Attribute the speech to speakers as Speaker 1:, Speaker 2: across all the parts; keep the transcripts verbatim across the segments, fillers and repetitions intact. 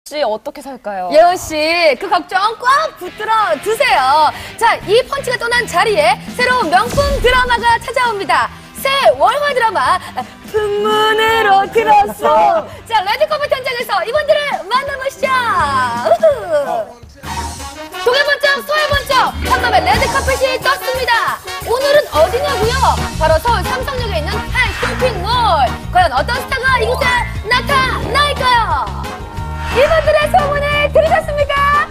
Speaker 1: 씨 어떻게 살까요?
Speaker 2: 예원 씨, 그 걱정 꽉 붙들어 두세요. 자, 이 펀치가 떠난 자리에 새로운 명품 드라마가 찾아옵니다. 새 월화 드라마 풍문으로 들었어. 자, 레드카펫 현장에서 이분들을 만나보시죠. 동해번쩍 서해번쩍 한밤에 레드카펫이 떴습니다. 오늘은 어디냐고요? 바로 서울 삼성역에 있는 한 쇼핑몰. 과연 어떤 스타가 이곳에 나타날까요? 이분들의 소문을 들으셨습니까?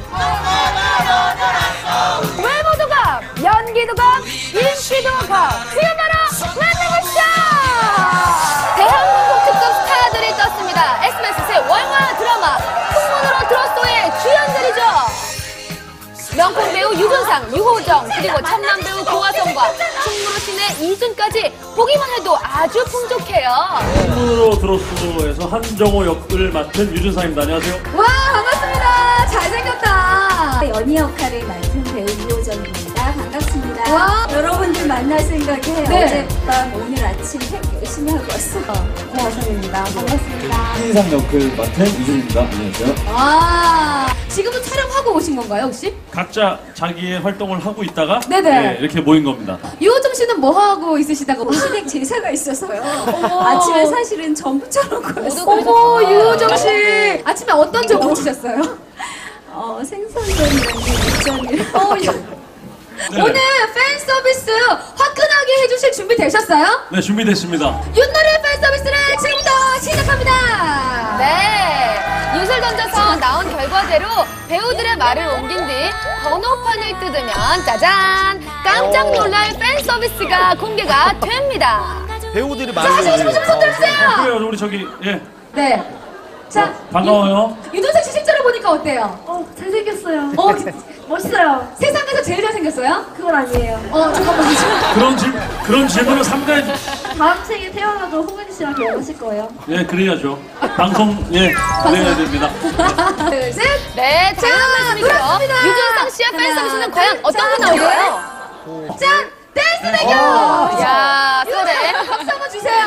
Speaker 2: 외모도 각, 연기도 각, 인기도 각, 지금바로 만나보시죠! 대한민국 특급 스타들이 떴습니다. 에스비에스 새 월화 드라마 풍문으로 들었소의 주연들이죠. 명품 배우 유준상, 유호정, 그리고 천만 배우 고화성과 충무로 신의 이준까지 보기만 해도 아주 풍족해요.
Speaker 3: 풍문으로 들었소에서 한정호 역을 맡은 유준상입니다. 안녕하세요.
Speaker 2: 와, 반갑습니다. 잘생겼다.
Speaker 4: 연희 역할을 맡은 배우 이호정입니다. 반갑습니다.
Speaker 2: 와.
Speaker 4: 여러분들 만날 생각에
Speaker 2: 네.
Speaker 4: 어젯밤 오늘 아침 팩 열심히 하고 왔어요. 고화성입니다. 반갑습니다.
Speaker 5: 신인상 역을 맡은 이준입니다. 안녕하세요.
Speaker 2: 아, 지금은 촬영하고 오신 건가요, 혹시?
Speaker 3: 각자 자기의 활동을 하고 있다가
Speaker 2: 네네.
Speaker 3: 네, 이렇게 모인 겁니다.
Speaker 2: 유호정 씨는 뭐 하고 있으시다가
Speaker 4: 시댁 제사가 있어서요. 아침에 사실은 전부 쳐놓고 왔어요.
Speaker 2: 어머, 유호정 씨. 아침에 어떤 점 붙이셨어요?
Speaker 4: 어, 생선전이랑 육전이랑.
Speaker 2: 어, 유...
Speaker 3: 네.
Speaker 2: 오늘 팬 서비스 화끈하게 해주실 준비 되셨어요?
Speaker 3: 네, 준비됐습니다.
Speaker 2: 윷놀이 팬 서비스를 지금부터 시작합니다. 네. 윷을 던져서 나온 결과대로 배우들의 말을 옮긴 뒤 번호판을 뜯으면 짜잔! 깜짝 놀랄 팬 서비스가 공개가 됩니다.
Speaker 6: 배우들이
Speaker 2: 자,
Speaker 6: 많이
Speaker 2: 하시고 싶으신 손 들어주세요.
Speaker 3: 그래요, 우리 저기 예
Speaker 2: 네. 자,
Speaker 3: 반가워요.
Speaker 2: 유- 유준석 씨 실제로 보니까 어때요?
Speaker 4: 어, 잘생겼어요.
Speaker 2: 어,
Speaker 4: 멋있어요.
Speaker 2: 세상에서 제일 잘생겼어요?
Speaker 4: 그건 아니에요.
Speaker 2: 어, 잠깐만. 지금
Speaker 3: 그런 질 그런 질문을 삼가해 주.
Speaker 4: 다음 생에 태어나도 홍은 씨랑 결혼하실 거예요.
Speaker 3: 예, 그래야죠. 방송 예 그래야 됩니다.
Speaker 2: 하나, 둘, 셋. 네, 자, 그렇습니다. 유준상 씨의 팬 서비스는 과연 어떤 게 나올까요? 짠! 댄스 대결! 야, 쏘네. 박수 한번 주세요.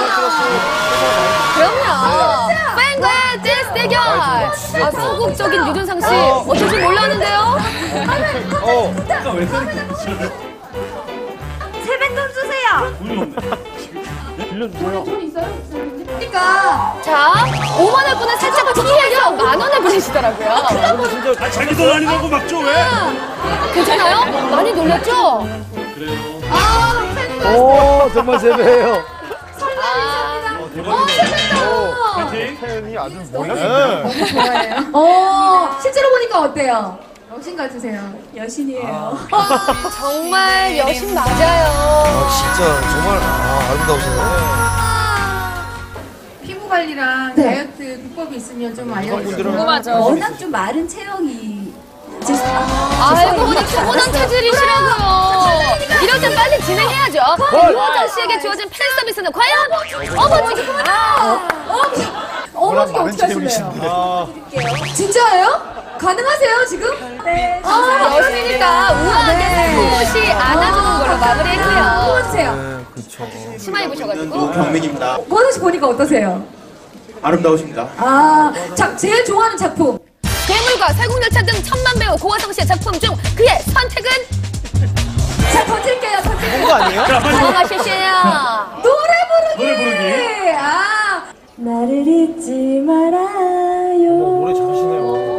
Speaker 2: 그럼요. 팬과의 댄스 대결. 아, 소극적인 유준상 씨. 어쩔 줄 몰랐는데요?
Speaker 3: 아까 왜 그랬지?
Speaker 4: 세뱃돈 주세요.
Speaker 3: 돈이 없네. 빌려주세요.
Speaker 2: 돈 있어요? 그러니까. 자, 오만 원권을 살짝 튀겨서 만 원을 보내시더라고요.
Speaker 3: 아, 자기 돈 아니라고 막죠 왜?
Speaker 2: 괜찮아요? 많이 놀랐죠?
Speaker 3: 그래요.
Speaker 2: 아, 팬과
Speaker 6: 오, 정말 재배해요.
Speaker 2: 아,
Speaker 3: 대박이다. 파이팅.
Speaker 6: 태연이 아주 몰랐네.
Speaker 2: 어, 실제로 보니까 어때요? 여신 같으세요.
Speaker 4: 여신이에요.
Speaker 2: 아, 정말 여신 맞아요.
Speaker 6: 진짜 정말 아, 아름다우시네요.
Speaker 7: 피부 관리랑
Speaker 2: 네.
Speaker 7: 다이어트 비법이 있으면 좀 알려주세요.
Speaker 1: 궁금하죠.
Speaker 4: 워낙 좀 마른 체형이 제
Speaker 2: 알고 보니 타고난 체질이시라고요. 이럴 땐 빨리 진행해야죠. 유호정 씨에게 주어진 팬 서비스는 과연 어머니. 아, 어머니. 어머니가
Speaker 6: 많은
Speaker 2: 어떻게 하실래요?
Speaker 6: 체형이신데.
Speaker 4: 드릴게요.
Speaker 2: 진짜예요? 가능하세요 지금?
Speaker 4: 네.
Speaker 2: 아, 여신이니까 우아하게 살포시 안아주는 걸로 마무리했고요. 뽑아주세요.
Speaker 6: 네, 그렇죠.
Speaker 2: 치마 입으셔가지고.
Speaker 8: 노경민입니다.
Speaker 2: 모든 씨 보니까 어떠세요?
Speaker 8: 아름다우십니다.
Speaker 2: 아, 자, 제일 좋아하는 작품. 괴물과 살궁열차 등 천만 배우 고화성 씨의 작품 중 그의 선택은? 자, 던질게요, 던질게요.
Speaker 6: 그거 아니에요?
Speaker 3: 자, 빨리.
Speaker 2: 넘어가실게요. 노래 부르기.
Speaker 3: 노래 부르기.
Speaker 2: 아,
Speaker 4: 나를 잊지 말아요.
Speaker 6: 노래 잘하시네요.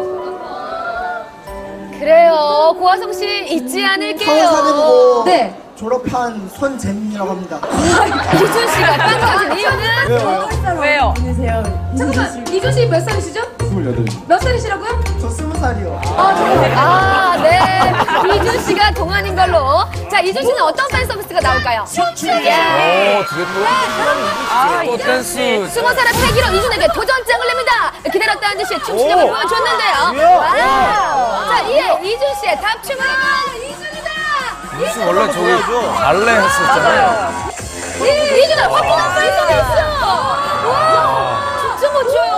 Speaker 2: 그래요. 고화성 씨 잊지 않을게요.
Speaker 8: 서울사대보고
Speaker 2: 네.
Speaker 8: 졸업한 손재민이라고 합니다.
Speaker 2: 이준 씨가 빵 터진 이유는?
Speaker 1: 왜요?
Speaker 2: 잠깐만, 이준 씨 몇 살이시죠?
Speaker 5: 스물여덟입니다.
Speaker 2: 몇 살이시라고요?
Speaker 8: 저 스무 살이요.
Speaker 2: 아, 저- 아, 네. 이준 씨가 동안인 걸로. 자, 이준 씨는 어떤 팬 서비스가 나올까요? 춤추기.
Speaker 6: 오, 두개도
Speaker 1: 아, 이준 씨.
Speaker 2: 스무 살의 패기로 이준에게 도전장을 냅니다. 기다렸다는 듯이 춤추력을
Speaker 6: 오.
Speaker 2: 보여줬는데요.
Speaker 6: 이야.
Speaker 2: 와우. 자, 이에 이준 씨의 답춤은 이준이다.
Speaker 6: 무슨 원래 저기 발레 했었잖아요.
Speaker 2: 이- 이준아, 화끈한 팬 서비스. 와, 진짜 멋져요.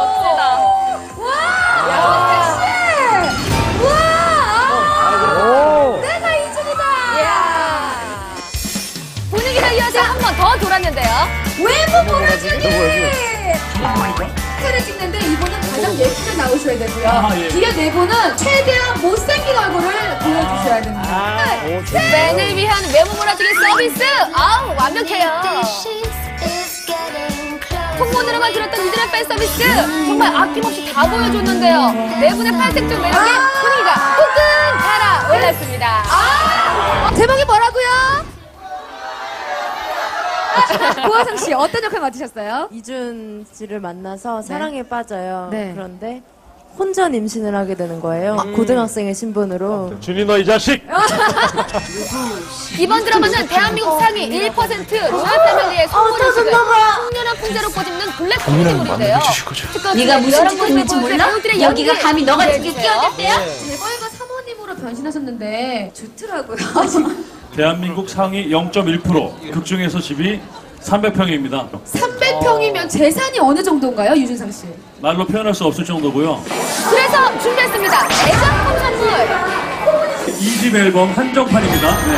Speaker 2: 와, 이준 씨. 와,
Speaker 6: 오.
Speaker 2: 내가 이준이다. 이야. 분위기를 이어서 한 번 더 돌았는데요. 외모 몰아주기. 사진을 찍는데 이번엔 가장 예쁘게 나오셔야
Speaker 7: 보여줘야 되고요.
Speaker 3: 아, 예.
Speaker 7: 뒤에 네 분은 최대한 못생긴 얼굴을 보여주셔야 됩니다.
Speaker 2: 팬을 위한 외모 몰아주기 서비스. 아우, 완벽해요. 풍문으로만 들었던 이들의 팬 서비스. 정말 아낌없이 다 보여줬는데요. 네 분의 팔색조 매력에 분위기가 후끈 달아올랐습니다. 아, 제목이 뭐라고요? 고화성 씨 어떤 역할 맡으셨어요?
Speaker 9: 이준 씨를 만나서 사랑에 빠져요.
Speaker 2: 네.
Speaker 9: 그런데 혼전 임신을 하게 되는 거예요. 고등학생의 신분으로.
Speaker 3: 준이 너 이 자식!
Speaker 2: 이번 드라마는 대한민국 상위 일 퍼센트 조합 패밀리의 성모를 청년한 풍자로 꼬집는 블랙 코미디물인데요.
Speaker 4: 네가 무슨 짓 했는지 몰라? 여기가 감히 너가 지금 끼어들대요?
Speaker 7: 재벌가 사모님으로 변신하셨는데 좋더라고요.
Speaker 3: 대한민국 상위 영 점 일 퍼센트, 극중에서 집이 삼백 평입니다.
Speaker 7: 삼백 평이면 재산이 어느 정도인가요, 유준상 씨?
Speaker 3: 말로 표현할 수 없을 정도고요.
Speaker 2: 그래서 준비했습니다. 애장품 선물.
Speaker 3: 이 집 앨범 한정판입니다. 네.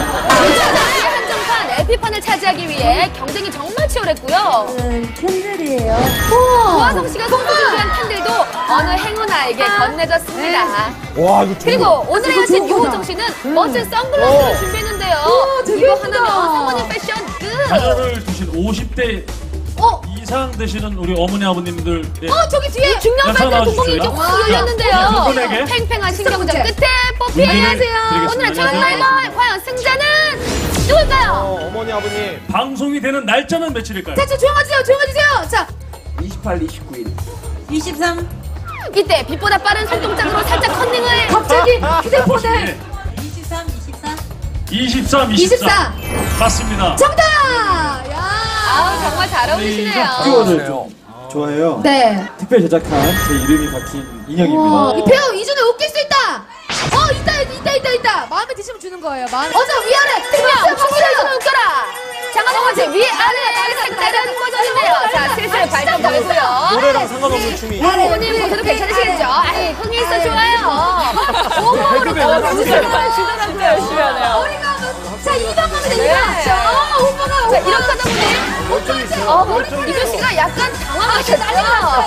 Speaker 2: 한정판 에피판을 차지하기 위해 경쟁이 정말 치열했고요.
Speaker 9: 저는 캔들이에요.
Speaker 2: 고화성 씨가 선물 준비한 캔들도 어느 행운아에게 건네졌습니다.
Speaker 6: 와, 이거
Speaker 2: 그리고 오늘의 여신 유호정 씨는 멋진 선글라스를 준비했는데요. 이거 하나면 사모님 패션 끝.
Speaker 3: 자녀를 두신 오십 대
Speaker 2: 어?
Speaker 3: 이상 되시는 우리 어머니 아버님들. 네.
Speaker 2: 어, 저기 뒤에 중년
Speaker 3: 나타나
Speaker 2: 발달 구멍이
Speaker 3: 주시죠.
Speaker 2: 이렇게 확 열렸는데요.
Speaker 3: 두 분에게
Speaker 2: 팽팽한 신경전 끝에 뽀삐
Speaker 3: 문제를
Speaker 2: 안녕하세요.
Speaker 3: 드리겠습니다.
Speaker 2: 오늘의 첫
Speaker 3: 안녕하세요.
Speaker 2: 라이벌 과연 승자는 누굴까요?
Speaker 6: 어, 어머니, 아버님.
Speaker 3: 방송이 되는 날짜는 며칠일까요?
Speaker 7: 자, 자, 조용하세요, 조용해주세요. 자,
Speaker 8: 이십팔, 이십구 일.
Speaker 4: 이십삼,
Speaker 2: 이때 빛보다 빠른 손동작으로 살짝 컨닝을
Speaker 7: 갑자기 휴대폰에
Speaker 3: 네.
Speaker 4: 이십삼, 이십사.
Speaker 3: 이십삼, 이십사.
Speaker 7: 이십사.
Speaker 3: 맞습니다.
Speaker 7: 정답! 야!
Speaker 2: 아우 정말 잘 어울리시네요.
Speaker 5: 스티커를 좀 좋아해요.
Speaker 7: 네.
Speaker 5: 특별 제작한 제 이름이 박힌
Speaker 7: 우와,
Speaker 5: 인형입니다.
Speaker 7: 이 배우 이준에 웃길 수 있다! 어, 있다, 있다, 있다, 있다! 마음에 드시면 주는 거예요, 마음에. 어, 저 위아래!
Speaker 2: 그냥 충분히 좀 웃겨라. 장하동 번째 위아래 색다른 버전인데요. 자 슬슬 발전 걸고요.
Speaker 6: 노래랑 상관없는 춤이.
Speaker 2: 부모님 보셔도 괜찮으시겠죠? 아이 흥이 있어 좋아요. 온몸으로 떠주시더라고요. 열심히 하네요.
Speaker 7: 머리가 뭐, 자, 이 방법이
Speaker 2: 네.
Speaker 7: 되죠. 어, 오빠가,
Speaker 2: 자 이렇게 하다 보니 어, 이준 씨가 약간 당황하셨어요.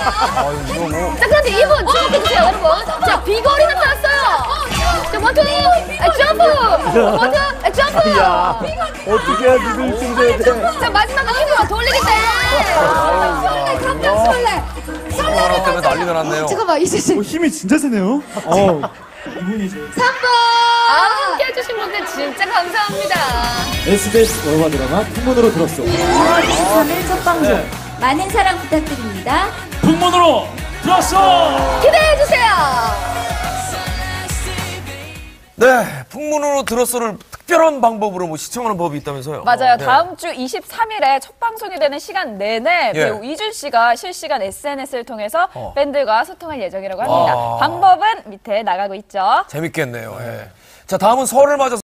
Speaker 2: 자 그런데 이분 주목해주세요 여러분. 자 비거리 나타났어요. 자 원투 아, 점프 원투 아, 점프.
Speaker 6: 어떻게 해야 누굴 승자야 돼?
Speaker 2: 자 마지막에 힘으로 돌리기 때.
Speaker 7: 설레, 감정 설레.
Speaker 6: 코로나 때문에 난리가 났네요.
Speaker 7: 잠깐만, 이제 씨.
Speaker 5: 힘이 진짜 세네요. 어.
Speaker 7: 삼 번!
Speaker 2: 아 함께 해주신 분들 진짜 감사합니다.
Speaker 5: 에스비에스 영화 드라마 풍문으로 들었어.
Speaker 4: 오월 이십삼 일 첫 방송. 많은 사랑 부탁드립니다.
Speaker 3: 풍문으로 들었어!
Speaker 2: 기대해주세요.
Speaker 6: 네, 풍문으로 들었어를 특별한 방법으로 뭐 시청하는 법이 있다면서요?
Speaker 1: 맞아요.
Speaker 6: 네.
Speaker 1: 다음 주 이십삼 일에 첫 방송이 되는 시간 내내
Speaker 6: 예.
Speaker 1: 배우 이준 씨가 실시간 에스엔에스를 통해서
Speaker 6: 어.
Speaker 1: 팬들과 소통할 예정이라고 합니다.
Speaker 6: 아.
Speaker 1: 방법은 밑에 나가고 있죠.
Speaker 6: 재밌겠네요. 예. 자, 다음은 설을 맞아서